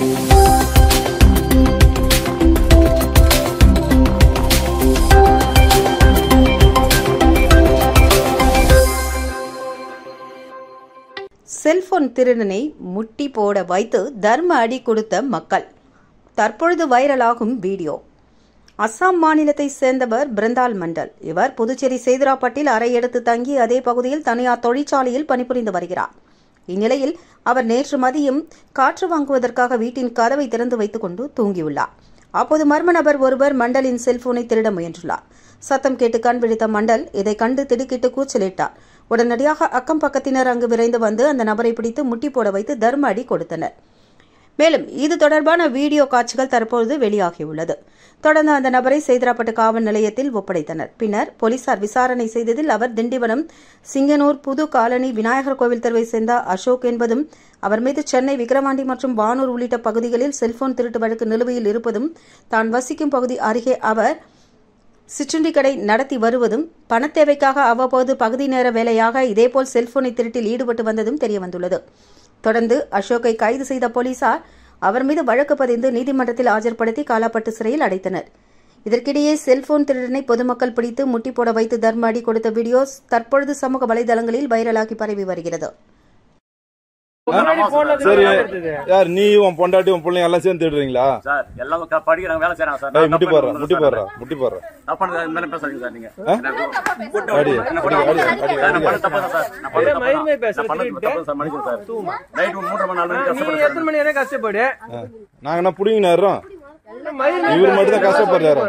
Cellphone திருடனை முட்டி போட வைத்து தர்ம அடி கொடுத்த மக்கள். தற்பொழுது வைரலாகும் வீடியோ. அசாம் மாநிலத்தை சேர்ந்தவர் பிருந்தால் மண்டல். இவர் புதுச்சேரி சேதுராப்பட்டில் அறை எடுத்து தங்கி அதே பகுதியில் தனியார் தொழிற்சாலையில் பணிபுரிந்து வருகிறார். இந்நிலையில் அவர் நேற்று மதியம் காற்று வாங்குவதற்காக வீட்டின் கதவை திறந்து வைத்துக் கொண்டு தூங்கியுள்ளார். அப்போது மர்ம நபர் ஒருவர் மண்டலின் செல்போனை திருட முயன்றுள்ளார். சத்தம் கேட்டு கண் விழித்த மண்டல் இதை கண்டு திடுக்கிட்டு கூச்சலிட்டார். உடனடியாக அக்கம் பக்கத்தினர் அங்கு விரைந்து வந்து அந்த நபரை பிடித்து முட்டி போட வைத்து தர்ம அடி கொடுத்தனர். மேலும் இது தொடர்பான வீடியோ காட்சிகள் தற்போது வெளியாகியுள்ளது. தொடர்ந்து அந்த நபரை சேதுராப்பட்டு காவல் நிலையத்தில் ஒப்படைத்தனர். பின்னர் போலீசார் விசாரணை செய்ததில் அவர் திண்டிவனம் சிங்கனூர் புது காலனி விநாயகர் கோவில் தெருவை சேர்ந்த அசோக் என்பதும், அவர் மீது சென்னை விக்கிரவாண்டி மற்றும் வானூர் உள்ளிட்ட பகுதிகளில் செல்போன் திருட்டு வழக்கு நிலுவையில் இருப்பதும், தான் வசிக்கும் பகுதி அருகே அவர் சிற்றுண்டி கடை நடத்தி வருவதும், பணத்தேவைக்காக அவ்வப்போது பகுதி நேர வேலையாக இதேபோல் செல்போனை திருட்டில் ஈடுபட்டு வந்ததும் தெரியவந்துள்ளது. தொடர்ந்து அசோக்கை கைது செய்த போலீசார் அவர் மீது வழக்கு பதிந்து நீதிமன்றத்தில் ஆஜர்படுத்தி காலாப்பட்டு சிறையில் அடைத்தனர். இதற்கிடையே செல்போன் திருடனை பொதுமக்கள் பிடித்து முட்டி போட வைத்து தர்ம அடி கொடுத்த வீடியோ தற்பொழுது சமூக வலைதளங்களில் வைரலாகி பரவி வருகிறது. சரி, யார் நீ உன் பொண்டாட்டி உன் பிள்ளைங்க எல்லாம் சேர்ந்து தேடுறீங்களா? சார் எல்லாம் படிக்கிறாங்க, வேலை செய்யறாங்க சார். முட்டி போடுறா தப்பா மேல பேசுறீங்க சார். நீங்க கஷ்டப்படு நாங்க என்ன புடிங்க நேரம் இவரு மட்டும் தான் கஷ்டப்படுறாரு.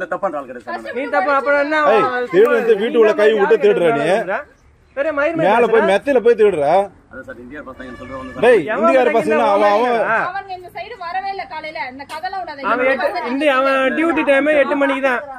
வீட்டுக்குள்ள கை விட்டு தேடுற நீ மேல போய் மெத்தையில போய் தேடுறா. இந்தியார் பசங்க அவன் டியூட்டி டைம் 8 மணிக்கு தான்.